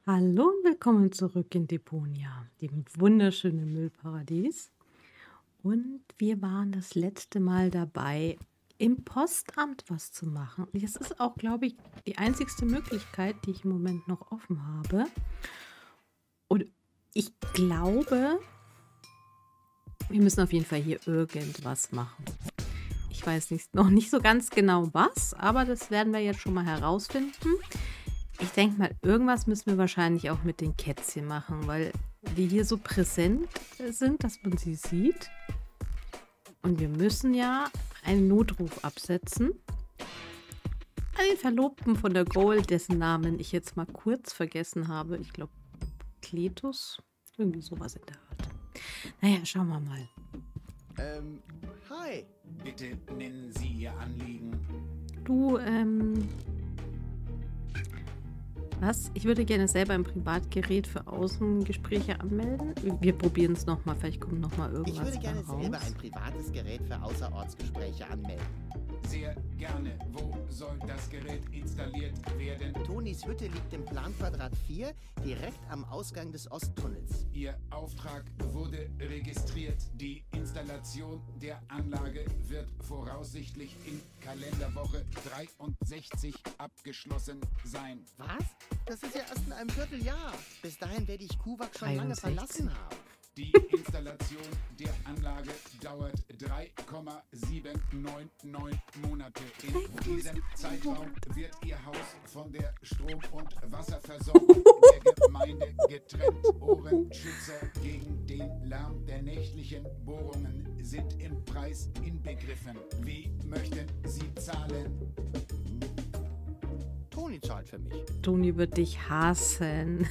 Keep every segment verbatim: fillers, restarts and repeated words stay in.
Hallo und willkommen zurück in Deponia, dem wunderschönen Müllparadies. Und wir waren das letzte Mal dabei, im Postamt was zu machen. Das ist auch, glaube ich, die einzigste Möglichkeit, die ich im Moment noch offen habe. Und ich glaube, wir müssen auf jeden Fall hier irgendwas machen. Ich weiß nicht, noch nicht so ganz genau was, aber das werden wir jetzt schon mal herausfinden. Ich denke mal, irgendwas müssen wir wahrscheinlich auch mit den Kätzchen machen, weil die hier so präsent sind, dass man sie sieht. Und wir müssen ja einen Notruf absetzen an den Verlobten von der Gold, dessen Namen ich jetzt mal kurz vergessen habe. Ich glaube, Kletus? Irgendwie sowas in der Art. Naja, schauen wir mal. Ähm, hi. Bitte nennen Sie Ihr Anliegen. Du, ähm... Was? Ich würde gerne selber ein Privatgerät für Außengespräche anmelden. Wir probieren es nochmal, vielleicht kommt nochmal irgendwas Ich würde gerne raus. selber ein privates Gerät für Außerortsgespräche anmelden. Sehr gerne. Wo soll das Gerät installiert werden? Tonis Hütte liegt im Planquadrat vier, direkt am Ausgang des Osttunnels. Ihr Auftrag wurde registriert. Die Installation der Anlage wird voraussichtlich in Kalenderwoche dreiundsechzig abgeschlossen sein. Was? Das ist ja erst in einem Vierteljahr. Bis dahin werde ich Kuwak schon lange dreiundsechzig. verlassen haben. Die Installation der Anlage dauert drei Komma sieben neun neun Monate. In diesem Zeitraum wird Ihr Haus von der Strom- und Wasserversorgung der Gemeinde getrennt. Ohrenschützer gegen den Lärm der nächtlichen Bohrungen sind im Preis inbegriffen. Wie möchten Sie zahlen? Toni zahlt für mich. Toni wird dich hassen.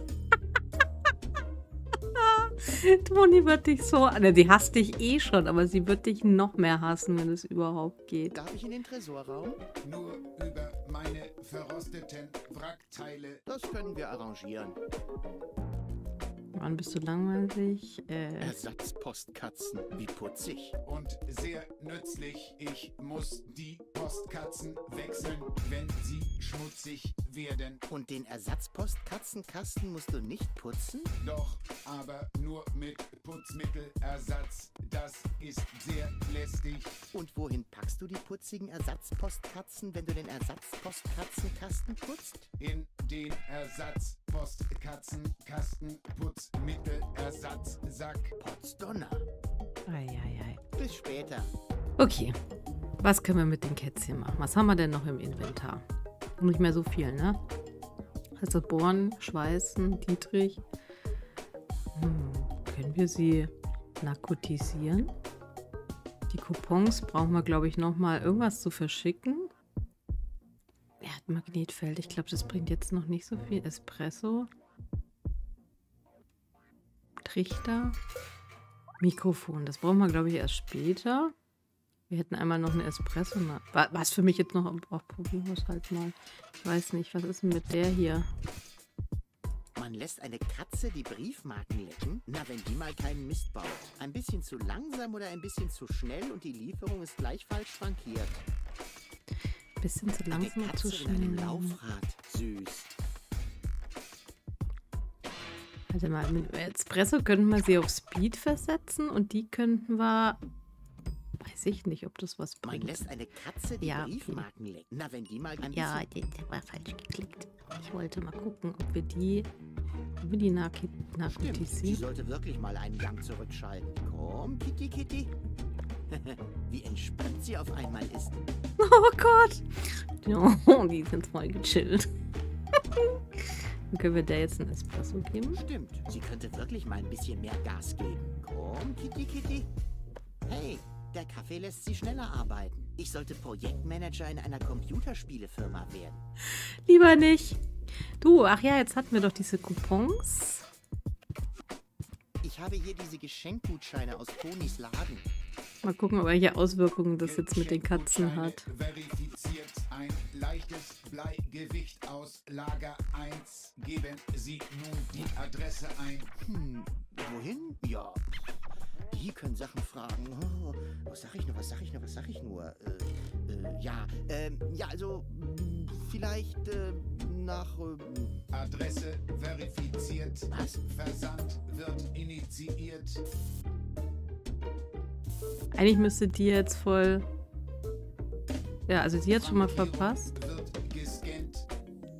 Toni wird dich so... Ne, die hasst dich eh schon, aber sie wird dich noch mehr hassen, wenn es überhaupt geht. Darf ich in den Tresorraum? Nur über meine verrosteten Wrackteile. Das können wir arrangieren. Wann bist du langweilig? Äh, Ersatzpostkatzen, wie putzig. Und sehr nützlich. Ich muss die Postkatzen wechseln, wenn sie schmutzig werden. Und den Ersatzpostkatzenkasten musst du nicht putzen? Doch aber nur mit Putzmittelersatz. Das ist sehr lästig. Und wohin packst du die putzigen Ersatzpostkatzen, wenn du den Ersatzpostkatzenkasten putzt? In den Ersatzpostkatzenkasten Putzmittelersatzsack. Potzdonner. ei, ei, ei. Bis später. Okay, was können wir mit den Kätzchen machen? Was haben wir denn noch im Inventar? Nicht mehr so viel, ne? Also Born, Schweißen, Dietrich. Hm, können wir sie narkotisieren? Die Coupons brauchen wir, glaube ich, nochmal irgendwas zu verschicken. Er hat Magnetfeld. Ich glaube, das bringt jetzt noch nicht so viel. Espresso. Trichter. Mikrofon. Das brauchen wir, glaube ich, erst später. Wir hätten einmal noch eine Espresso. Was für mich jetzt noch auch probieren muss halt mal. Ich weiß nicht, was ist denn mit der hier? Man lässt eine Katze die Briefmarken lecken? Na, wenn die mal keinen Mist baut. Ein bisschen zu langsam oder ein bisschen zu schnell und die Lieferung ist gleich falsch frankiert. Bisschen zu langsam Eine und zu Katze in einem schnell. Laufrad. Süß. Warte mal, mit Espresso könnten wir sie auf Speed versetzen und die könnten wir... Weiß ich nicht, ob das was Man bringt. lässt eine Katze die Ja, okay. Briefmarken lecken. Na, wenn die mal ein Ja, bisschen... der, der war falsch geklickt. Ich wollte mal gucken, ob wir die, ob wir die narki- Stimmt, sie narkotisieren. sollte wirklich mal einen Gang zurückschalten. Komm, Kitty, Kitty. Wie entspannt sie auf einmal ist. Oh Gott! Oh, die sind voll gechillt. Dann können wir der jetzt einen Espresso geben. Stimmt, sie könnte wirklich mal ein bisschen mehr Gas geben. Komm, Kitty, Kitty. Hey, der Kaffee lässt sie schneller arbeiten. Ich sollte Projektmanager in einer Computerspielefirma werden. Lieber nicht. Du, ach ja, jetzt hatten wir doch diese Coupons. Ich habe hier diese Geschenkgutscheine aus Tonis Laden. Mal gucken, welche Auswirkungen das jetzt mit den Katzen hat. Verifiziert ein leichtes Bleigewicht aus Lager eins. Geben Sie nun die Adresse ein. Hm, wohin? Ja, die können Sachen fragen. Oh, was sag ich nur, was sag ich nur, was sag ich nur? Äh, äh, ja, ähm, ja, also, mh, vielleicht äh, nach... Äh, Adresse verifiziert. Was? Versand wird initiiert. Eigentlich müsste die jetzt voll... Ja, also die hat schon mal Frankierung verpasst. wird gescannt.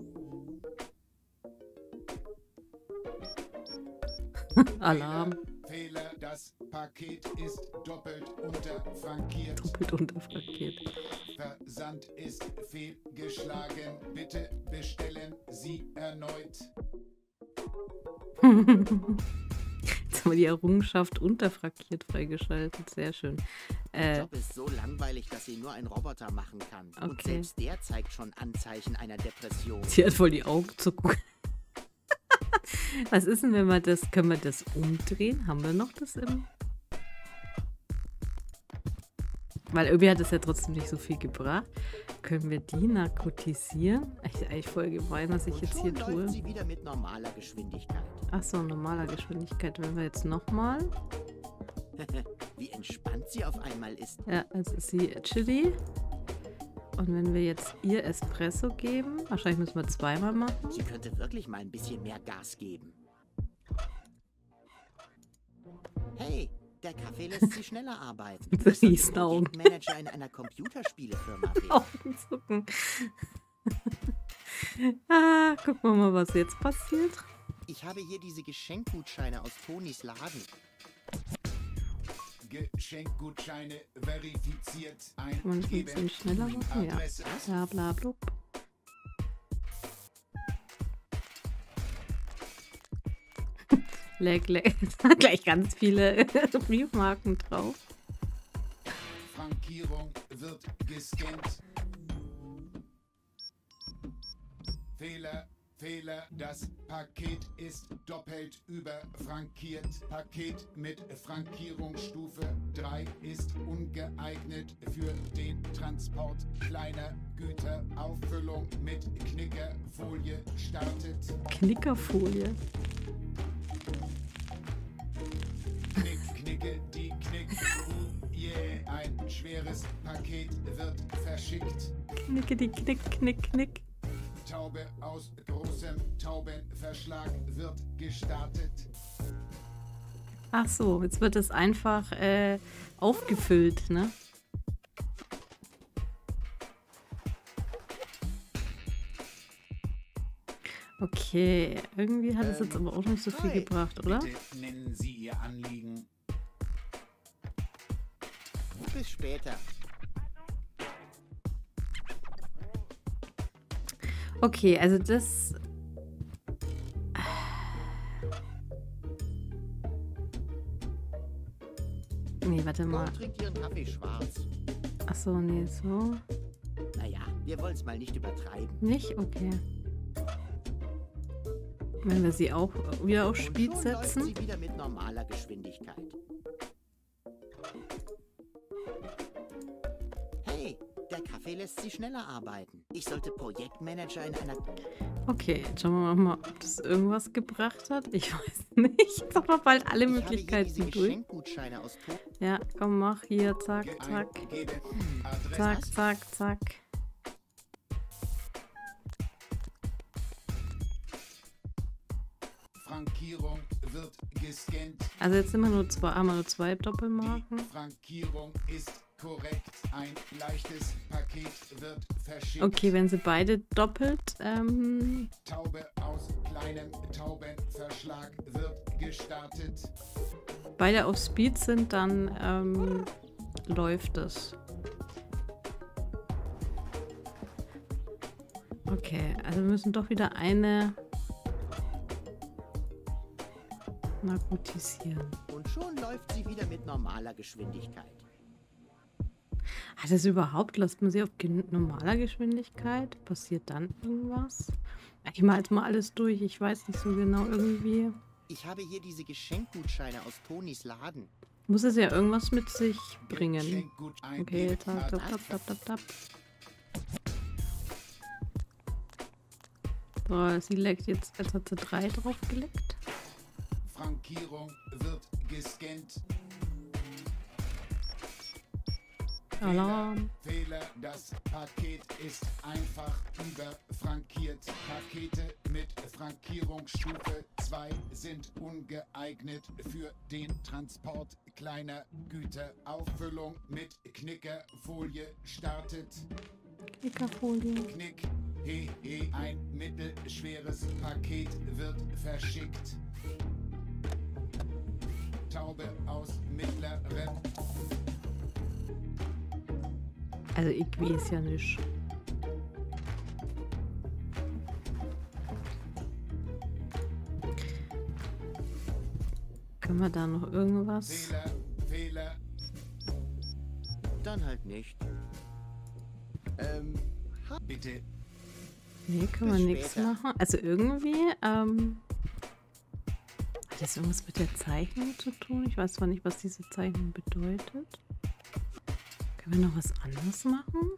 Alarm. Fehler, Fehler, das Paket ist doppelt unterfrankiert. Doppelt unterfrankiert. Versand ist fehlgeschlagen. Bitte bestellen Sie erneut. Jetzt haben wir die Errungenschaft unterfrankiert freigeschaltet. Sehr schön. Der Äh, Job ist so langweilig, dass ihn nur ein Roboter machen kann. Und Okay. selbst der zeigt schon Anzeichen einer Depression. sie hat voll die Augen zu gucken. Was ist denn, wenn wir das... Können wir das umdrehen? Haben wir noch das im... Weil irgendwie hat es ja trotzdem nicht so viel gebracht. Können wir die narkotisieren? Eigentlich, eigentlich voll gemein, was ich Und jetzt schon hier läuft tue. sie wieder mit normaler Geschwindigkeit. Achso, normaler Geschwindigkeit. Wenn wir jetzt nochmal... Wie entspannt sie auf einmal ist. Ja, jetzt ist sie Chili. Und wenn wir jetzt ihr Espresso geben, wahrscheinlich müssen wir zweimal machen. Sie könnte wirklich mal ein bisschen mehr Gas geben. Hey, der Kaffee lässt sie schneller arbeiten. Mit Ich sollte Riesenaugen. Projektmanager in einer Computerspielefirma werden. Augen zucken. Ah, gucken wir mal, was jetzt passiert. Ich habe hier diese Geschenkgutscheine aus Tonis Laden. Geschenkgutscheine verifiziert. Kann man das ein bisschen schneller machen? Ja. Adresse. Bla bla blub. Leck, leck. Gleich ganz viele Briefmarken drauf. Frankierung wird gescannt. Fehler, Fehler, das Paket ist doppelt überfrankiert. Paket mit Frankierungsstufe drei ist ungeeignet für den Transport kleiner Güter. Auffüllung mit Knickerfolie startet. Knickerfolie. Knick, knicke, die Knick. Yeah, ein schweres Paket wird verschickt. Knicke, die Knick, Knick, Knick. Taube aus großem Taubenverschlag wird gestartet. Ach so, jetzt wird es einfach äh, aufgefüllt, ne? Okay, irgendwie hat es jetzt Ähm, aber auch nicht so viel hi. gebracht, oder? Bitte nennen Sie Ihr Anliegen. Bis später. Okay, also das... Nee, warte mal. Und trinkt Ihren Kaffee schwarz. Ach so, nee, so. Naja, wir wollen es mal nicht übertreiben. Nicht? Okay. Wenn wir sie auch wieder auf Und Speed schon setzen. läuft sie wieder mit normaler Geschwindigkeit. Hey, der Kaffee lässt sie schneller arbeiten. Ich sollte Projektmanager in einer... Okay, jetzt schauen wir mal, ob das irgendwas gebracht hat. Ich weiß nicht. Jetzt haben wir bald alle Ich habe hier Möglichkeiten diese durch. Geschenkgutscheine aus Ton. Ja, komm, mach hier. Zack, zack. Eingeben. Adresse. Zack, zack, zack. Frankierung wird gescannt. Also jetzt sind wir nur zwei, haben wir nur zwei Doppelmarken. Die Frankierung ist korrekt. Ein leichtes Paket wird verschickt. Okay, wenn sie beide doppelt, ähm, Taube aus kleinem Taubenverschlag wird gestartet. beide auf Speed sind, dann ähm, läuft es. Okay, also wir müssen doch wieder eine narkotisieren. Und schon läuft sie wieder mit normaler Geschwindigkeit. Hat es überhaupt, lässt man sie auf gen- normaler Geschwindigkeit? Passiert dann irgendwas? Ich mal jetzt mal alles durch, ich weiß nicht so genau irgendwie. Ich habe hier diese Geschenkgutscheine aus Tonis Laden. Muss es ja irgendwas mit sich bringen. Geschenkgut Okay, eingeben. tap, tap, tap, tap, tap, tap. So, sie leckt jetzt, jetzt hat sie drei draufgelegt. Frankierung wird gescannt. Alarm. Fehler, das Paket ist einfach überfrankiert. Pakete mit Frankierungsstufe zwei sind ungeeignet für den Transport kleiner Güter. Auffüllung mit Knickerfolie startet. Knickerfolie. Knick, he, he, ein mittelschweres Paket wird verschickt. Taube aus mittlerem. Also ich weiß ja nicht. Können wir da noch irgendwas? Fehler, Fehler. Dann halt nicht. Ähm, ha- Bitte. Nee, können wir Bis nichts später. machen. Also irgendwie, ähm... hat das irgendwas mit der Zeichnung zu tun? Ich weiß zwar nicht, was diese Zeichnung bedeutet. Können wir noch was anderes machen?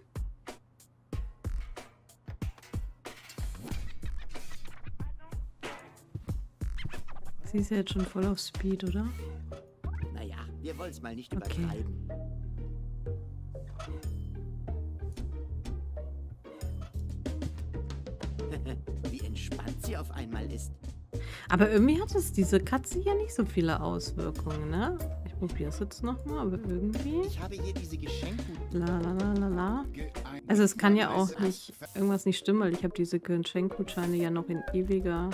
Sie ist ja jetzt schon voll auf Speed, oder? naja, wir wollen es mal nicht Okay. übertreiben. Wie entspannt sie auf einmal ist. Aber irgendwie hat es diese Katze hier nicht so viele Auswirkungen, ne? Ich probiere es jetzt nochmal, aber irgendwie... Ich habe hier diese Geschenke. La la la la la. Ge- Also es kann ja auch nicht irgendwas nicht stimmen, weil ich habe diese Geschenkgutscheine ja noch in ewiger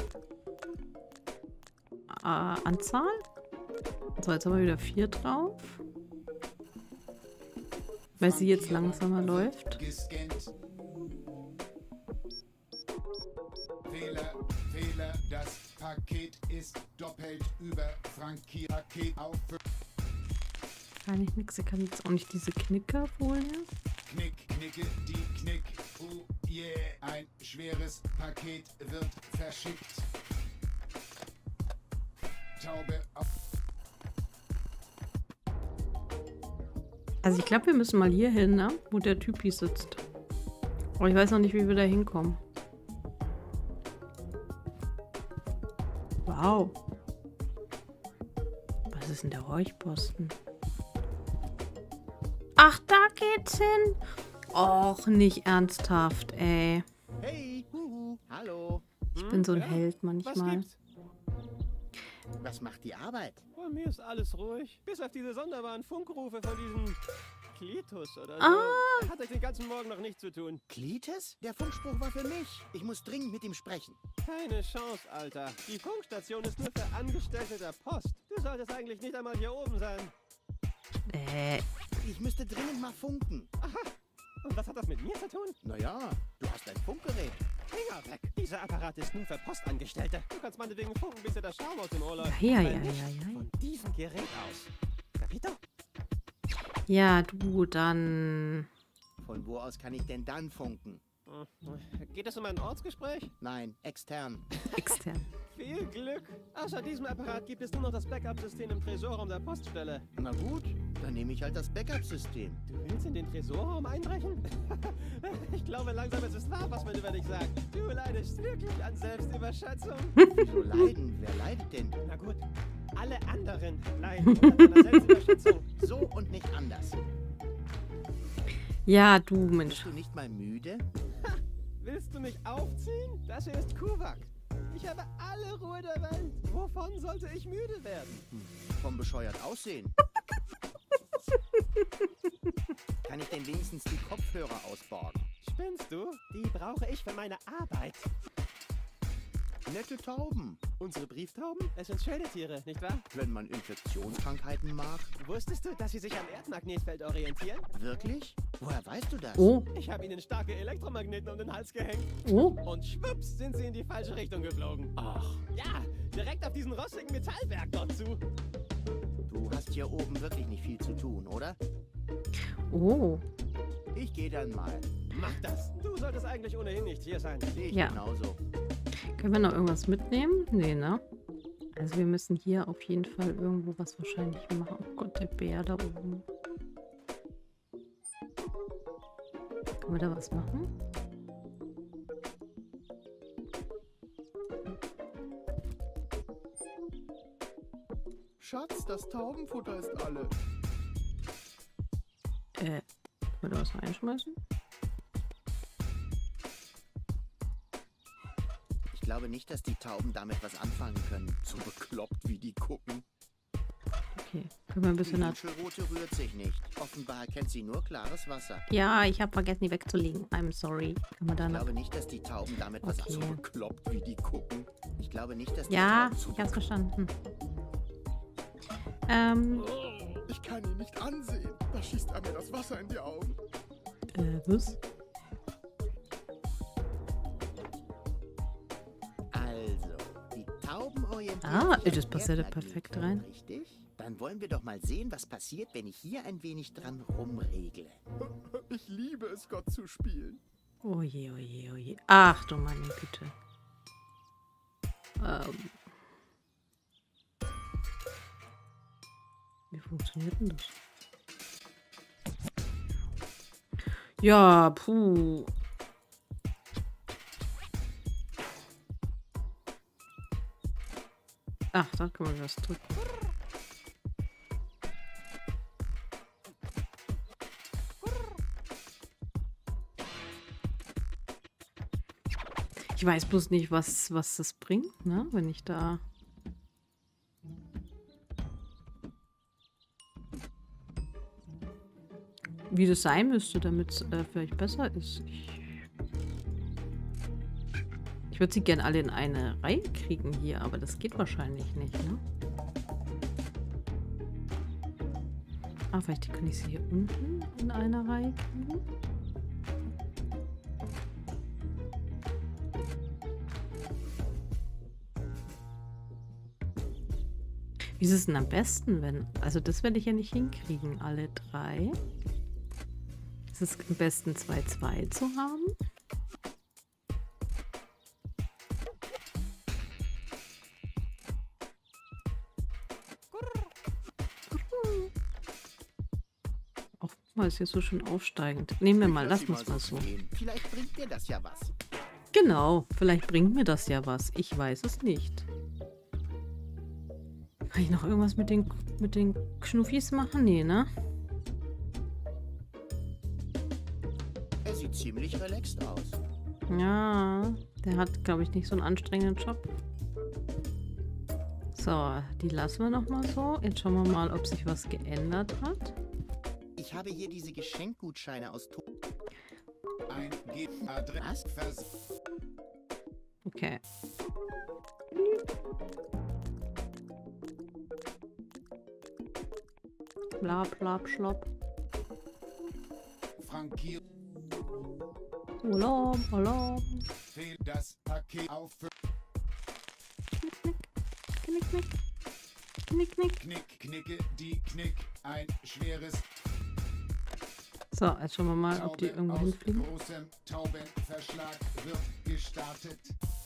äh, Anzahl. So, jetzt haben wir wieder vier drauf. Weil sie jetzt langsamer läuft. Gescannt. Fehler, Fehler, das Paket ist doppelt überfrankiert. Paket auf Kann ich nix, ich kann jetzt auch nicht diese Knickerfolie. Knick, knicke, die Knick. Oh yeah, ein schweres Paket wird verschickt. Taube auf. Also ich glaube, wir müssen mal hier hin, ne? Wo der Typi sitzt. Aber ich weiß noch nicht, wie wir da hinkommen. Wow. Was ist denn der Räuchposten? Ach, da geht's hin. Och, nicht ernsthaft, ey. Hey, huhu, hallo. Ich bin so ein Ja? Held Was manchmal. gibt's? Was macht die Arbeit? Bei mir ist alles ruhig. Bis auf diese sonderbaren Funkrufe von diesem Klitus oder so. Ah. Er hat euch den ganzen Morgen noch nichts zu tun. Klites? Der Funkspruch war für mich. Ich muss dringend mit ihm sprechen. Keine Chance, Alter. Die Funkstation ist nur für Angestellte der Post. Du solltest eigentlich nicht einmal hier oben sein. Äh, Ich müsste dringend mal funken. Und was hat das mit mir zu tun? Naja, du hast ein Funkgerät. Finger weg. Dieser Apparat ist nur für Postangestellte. Du kannst meinetwegen funken, bis dir der Schaum aus dem Ohr läuft. Ja, ja, Aber ja, nicht ja, ja. von diesem Gerät aus. Capito? ja, du, dann... Von wo aus kann ich denn dann funken? Hm. Geht es um ein Ortsgespräch? Nein, extern. extern. Viel Glück. Außer diesem Apparat gibt es nur noch das Backup-System im Tresorraum der Poststelle. Na gut, dann nehme ich halt das Backup-System. Du willst in den Tresorraum einbrechen? Ich glaube langsam, es ist wahr, was man über dich sagt. Du leidest wirklich an Selbstüberschätzung. Wieso leiden? Wer leidet denn? Na gut, alle anderen leiden unter deiner Selbstüberschätzung. So und nicht anders. Ja, du, Mensch. Bist du nicht mal müde? Willst du mich aufziehen? Das hier ist Kuwak. Ich habe alle Ruhe der Welt. Wovon sollte ich müde werden? Vom bescheuert aussehen. Kann ich denn wenigstens die Kopfhörer ausborgen? Spinnst du? Die brauche ich für meine Arbeit. Nette Tauben. Unsere Brieftauben? Es sind Schädeltiere, nicht wahr? Wenn man Infektionskrankheiten mag. Wusstest du, dass sie sich am Erdmagnetfeld orientieren? Wirklich? Woher weißt du das? Oh, Ich habe ihnen starke Elektromagneten um den Hals gehängt. oh. Und schwupps sind sie in die falsche Richtung geflogen. Ach, Ja, direkt auf diesen rostigen Metallberg dort zu. du hast hier oben wirklich nicht viel zu tun, oder? Oh. Ich gehe dann mal. Mach das. Du solltest eigentlich ohnehin nicht hier sein. Sehe ich Ja. genauso. Können wir noch irgendwas mitnehmen? Nee, ne? Also wir müssen hier auf jeden Fall irgendwo was wahrscheinlich machen. Oh Gott, der Bär da oben. Können wir da was machen? Schatz, das Taubenfutter ist alle. Äh, wir da was reinschmeißen? Ich glaube nicht, dass die Tauben damit was anfangen können. So bekloppt, wie die gucken. Okay, können wir ein Die bisschen... nach- Muschelrote rührt sich nicht. Offenbar kennt sie nur klares Wasser. Ja, ich habe vergessen, die wegzulegen. I'm sorry. Können wir da Ich noch... glaube nicht, dass die Tauben damit was Okay. so bekloppt, wie die gucken. Ich glaube nicht, dass die Ja, Tauben so ich hab's verstanden. Ähm, Ich kann ihn nicht ansehen. Da schießt er mir das Wasser in die Augen. äh, was? Also, die Tauben orientieren Ah, sich das an passt ja da Erdmagneten, perfekt rein. Richtig? Dann wollen wir doch mal sehen, was passiert, wenn ich hier ein wenig dran rumregle. Ich liebe es, Gott zu spielen. Oje, oje, oje. Ach du meine Güte. Ähm. Wie funktioniert denn das? Ja, puh. Ach, da kann man was drücken. Ich weiß bloß nicht, was, was das bringt, ne? Wenn ich da... Wie das sein müsste, damit es äh, vielleicht besser ist. Ich, ich würde sie gerne alle in eine Reihe kriegen hier, aber das geht wahrscheinlich nicht, ne? Ah, vielleicht kann ich sie hier unten in einer Reihe kriegen. Wie ist es denn am besten, wenn... Also das werde ich ja nicht hinkriegen, alle drei. Ist es am besten zwei zwei zu haben? Auch mal ist hier so schön aufsteigend. Nehmen wir mal, Lass lassen sie wir es mal so. stehen. Vielleicht bringt mir das ja was. Genau, vielleicht bringt mir das ja was. Ich weiß es nicht. Kann ich noch irgendwas mit den, mit den Knuffis machen? Nee, ne? Er sieht ziemlich relaxed aus. Ja, der hat, glaube ich, nicht so einen anstrengenden Job. So, die lassen wir noch mal so. Jetzt schauen wir mal, ob sich was geändert hat. Ich habe hier diese Geschenkgutscheine aus To Eingeben Adresse. Vers Okay. Blab, blab, schlopp. Frankiert Alarm, Alarm. fehlt das Paket auf. Knick, knick. Knick, knick. Knick, knicke, die Knick. Ein schweres So, jetzt schauen wir mal, ob die Taube irgendwo aus hinfliegen. großem Taubenverschlag wird gestartet.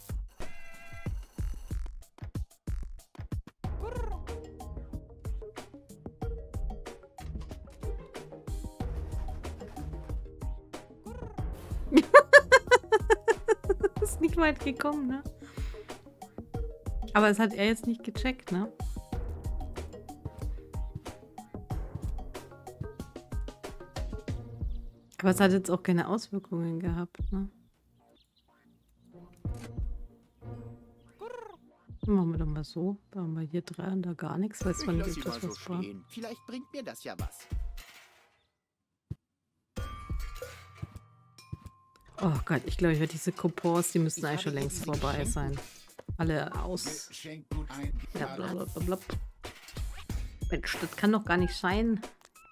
Ist nicht weit gekommen, ne? Aber es hat er jetzt nicht gecheckt, ne? Aber es hat jetzt auch keine Auswirkungen gehabt, ne? Machen wir doch mal so. Da haben wir hier drei und da gar nichts. Weiß Ich man nicht, lasse ob sie mal das so was war. stehen. Vielleicht bringt mir das ja was. Oh Gott, ich glaube, ich werde diese Coupons, die müssten Ich eigentlich schon habe längst diese vorbei Geschenke- sein. Alle aus. Geschenkgut Ja, eingeben. blablabla. Mensch, das kann doch gar nicht sein.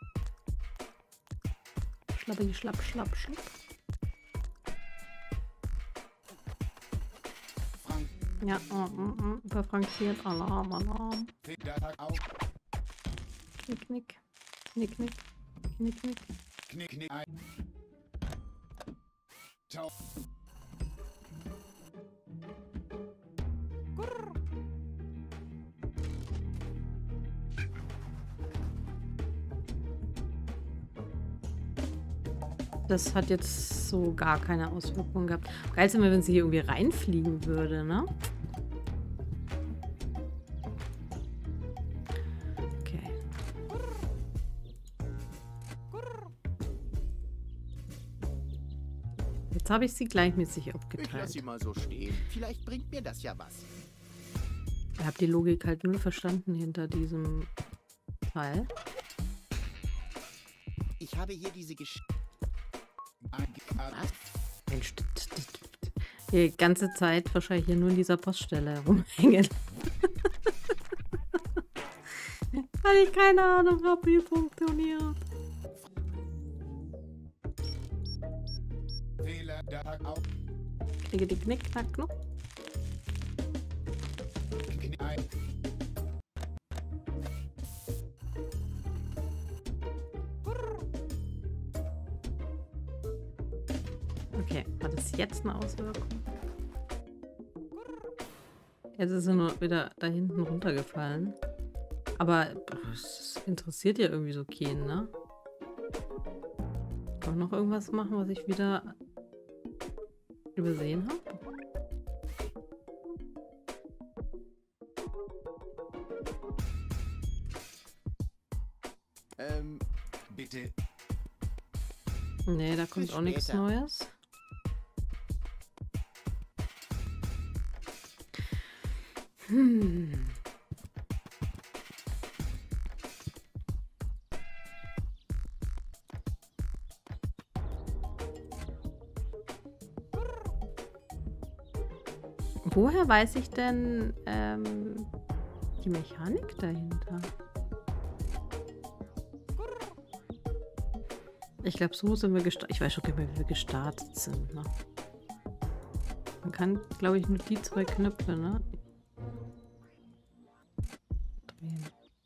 Schlappi, schlapp, schlapp, schlapp. Frank Ja, mm, mm, mm, verfrankiert. Alarm, Alarm. fehlt das auf. Knick, knick. Knick, knick. Knick, knick. Knick, knick, ein. Tau Das hat jetzt so gar keine Auswirkungen gehabt. Geil ist immer, wenn sie hier irgendwie reinfliegen würde, ne? Okay. Jetzt habe ich sie gleichmäßig Ich lasse aufgeteilt. sie mal so stehen. Vielleicht bringt mir das ja was. Ich habe die Logik halt null verstanden hinter diesem Teil. Ich habe hier diese Gesch... Was? Mensch, d- d- d- die ganze Zeit wahrscheinlich hier nur in dieser Poststelle rumhängen. Weil ich keine Ahnung habe, wie funktioniert. Fehler, da auf. Knicke die Knick, knack, knuck. Nein. Okay, hat es jetzt eine Auswirkung? Jetzt ist er nur wieder da hinten runtergefallen. Aber es interessiert ja irgendwie so keinen, ne? Kann man noch irgendwas machen, was ich wieder übersehen habe? Ähm, Bitte. Nee, da kommt Bis auch nichts später. Neues. Hm. Woher weiß ich denn ähm, die Mechanik dahinter? Ich glaube, so sind wir gestartet. Ich weiß schon gar nicht mehr, wie wir gestartet sind. Ne? Man kann, glaube ich, nur die zwei Knöpfe, ne? Drehen.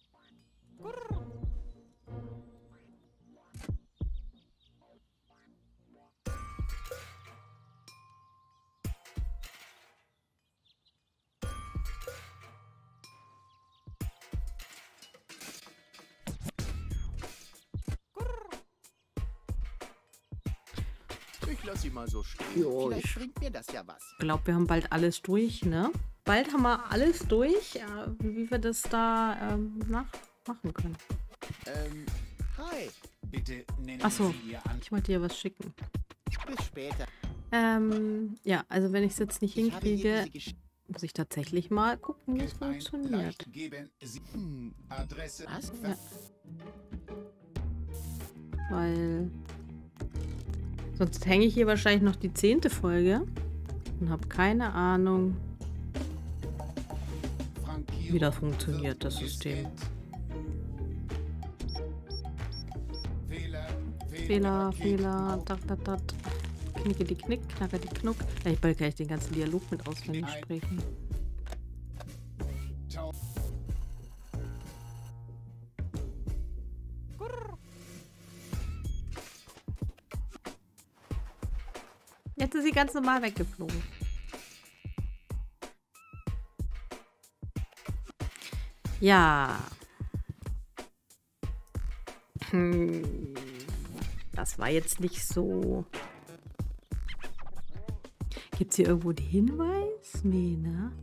ich lasse sie mal so stehen. Jo, Vielleicht ich- bringt mir das ja was. Ich glaube, wir haben bald alles durch, ne? Bald haben wir alles durch, ja, wie wir das da ähm, nach machen können. Ähm, hi. Bitte nennen Ach so. Sie Ihr An... Ich wollte dir was schicken. Bis später. Ähm, ja, also wenn ich es jetzt nicht Ich habe hier hinkriege, diese Gesch... muss ich tatsächlich mal gucken, wie es funktioniert. Leicht geben Sie Hm, Adresse. was? Ja. Weil sonst hänge ich hier wahrscheinlich noch die zehnte Folge und habe keine Ahnung, Frankierung wie das funktioniert, das wird System. gestellt. Fehler, Fehler, Paket Fehler, auf. dat, dat, dat. Knicke die Knick, knacke die Knuck. Ja, ich bald kann ich den ganzen Dialog mit auswendig Nein. sprechen. Tau- Jetzt ist sie ganz normal weggeflogen. Ja. Hm. Das war jetzt nicht so. Gibt es hier irgendwo den Hinweis? Nee, ne?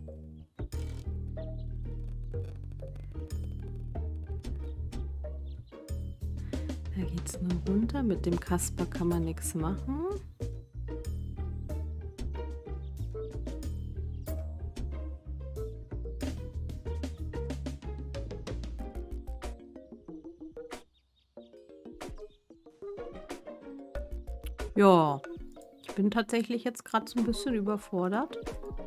Da geht's nur runter. Mit dem Kasper kann man nichts machen. Ja, ich bin tatsächlich jetzt gerade so ein bisschen überfordert.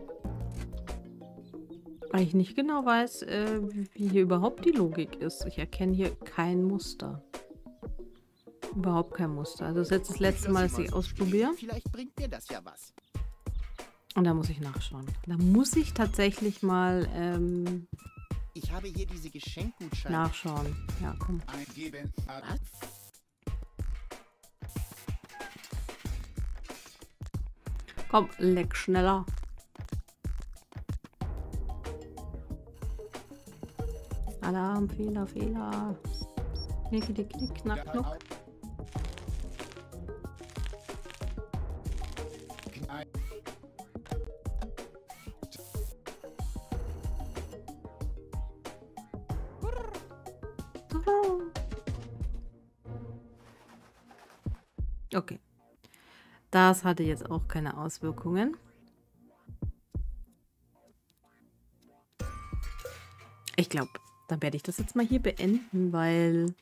Weil ich nicht genau weiß, äh, wie wie hier überhaupt die Logik ist. Ich erkenne hier kein Muster. Überhaupt kein Muster. Also das ist jetzt das letzte Mal, dass lass sie ich mal so stehen. ausprobiere. Vielleicht bringt mir das ja was. Und da muss ich nachschauen. Da muss ich tatsächlich mal ähm, Ich habe hier diese Geschenkgutscheine. nachschauen. Ja, komm. Eingeben. Ad Was? Komm, leck schneller. Alarm, Fehler, Fehler. Knicke, die Knick, knack, da knuck. auf. Knei- Okay. Das hatte jetzt auch keine Auswirkungen. Ich glaube, dann werde ich das jetzt mal hier beenden, weil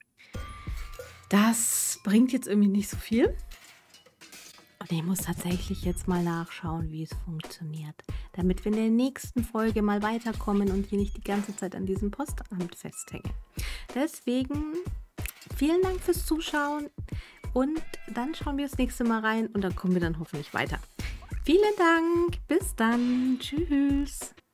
das bringt jetzt irgendwie nicht so viel. Und ich muss tatsächlich jetzt mal nachschauen, wie es funktioniert, damit wir in der nächsten Folge mal weiterkommen und hier nicht die ganze Zeit an diesem Postamt festhängen. Deswegen vielen Dank fürs Zuschauen und dann schauen wir das nächste Mal rein und dann kommen wir dann hoffentlich weiter. Vielen Dank, bis dann, tschüss.